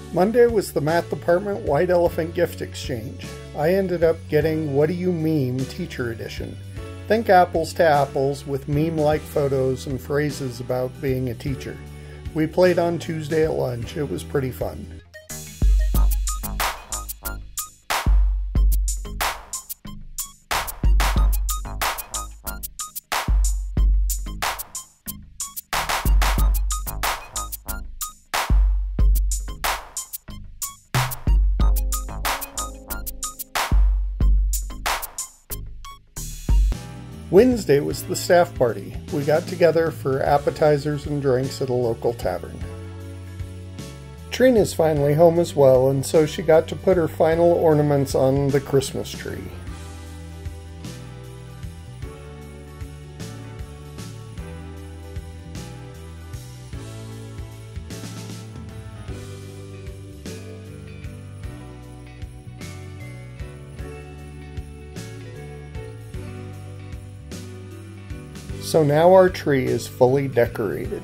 Monday was the math department White Elephant gift exchange. I ended up getting What Do You Meme Teacher Edition. Think apples to apples with meme-like photos and phrases about being a teacher. We played on Tuesday at lunch. It was pretty fun. Wednesday was the staff party. We got together for appetizers and drinks at a local tavern. Trina's finally home as well, and so she got to put her final ornaments on the Christmas tree. So now our tree is fully decorated.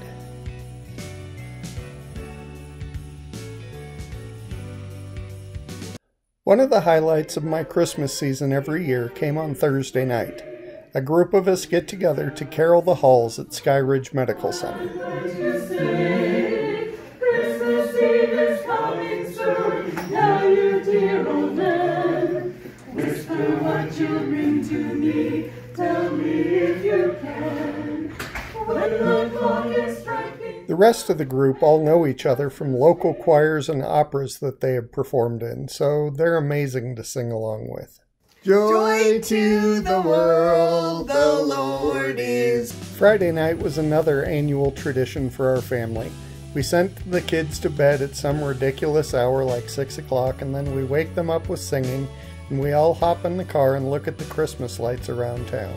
One of the highlights of my Christmas season every year came on Thursday night. A group of us get together to carol the halls at Sky Ridge Medical Center. Christmas Eve is coming soon. Now you dear old man, whisper what you bring to me. Tell me if you can. When the clock is striking. The rest of the group all know each other from local choirs and operas that they have performed in, so they're amazing to sing along with. Joy to the world, the Lord is. Friday night was another annual tradition for our family. We sent the kids to bed at some ridiculous hour like 6 o'clock, and then we wake them up with singing, and we all hop in the car and look at the Christmas lights around town.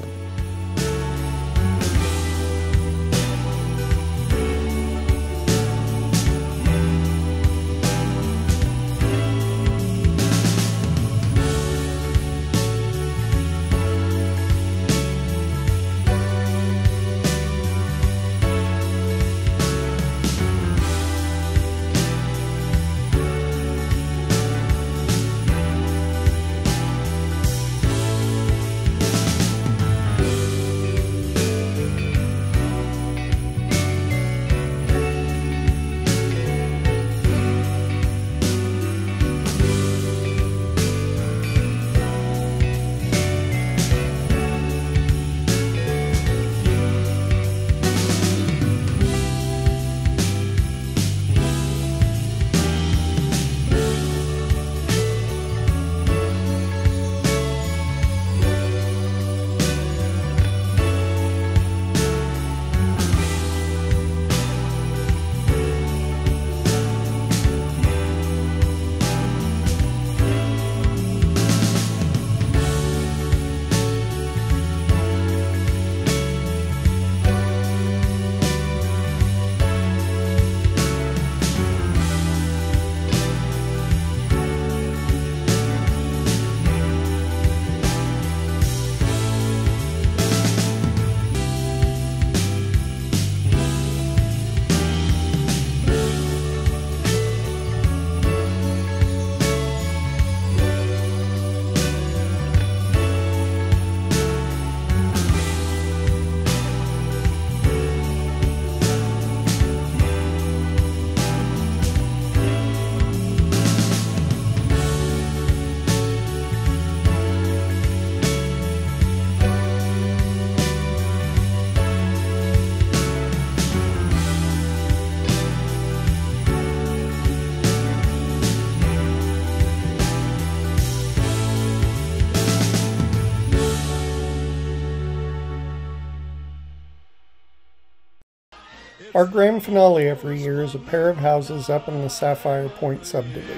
Our grand finale every year is a pair of houses up in the Sapphire Point subdivision.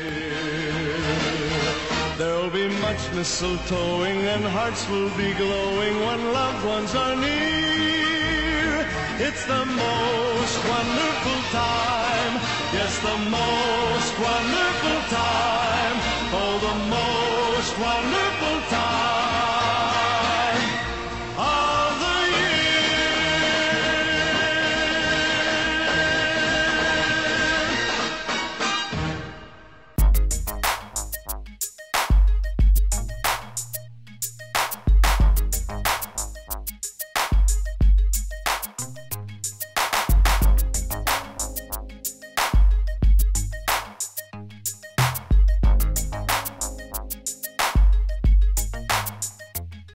There'll be much mistletoeing and hearts will be glowing when loved ones are near. It's the most wonderful time, yes, the most wonderful